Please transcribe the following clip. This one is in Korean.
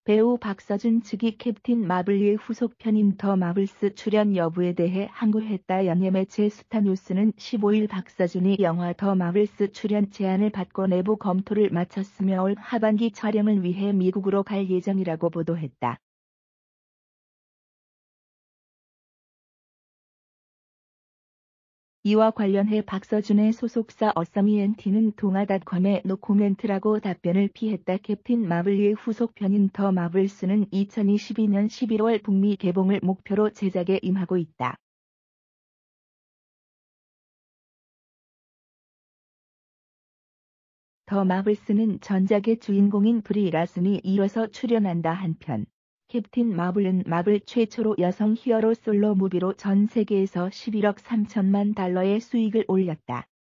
배우 박서준 측이 캡틴 마블리의 후속편인 더 마블스 출연 여부에 대해 항고했다. 연예매체 스타뉴스는 15일 박서준이 영화 더 마블스 출연 제안을 받고 내부 검토를 마쳤으며 올 하반기 촬영을 위해 미국으로 갈 예정이라고 보도했다. 이와 관련해 박서준의 소속사 어서미엔티는 동아닷컴에 노코멘트라고 답변을 피했다. 캡틴 마블리의 후속편인 더 마블스는 2022년 11월 북미 개봉을 목표로 제작에 임하고 있다. 더 마블스는 전작의 주인공인 브리 라슨이 이어서 출연한다. 한편 캡틴 마블은 마블 최초로 여성 히어로 솔로 무비로 전 세계에서 $11억 3천만 달러의 수익을 올렸다.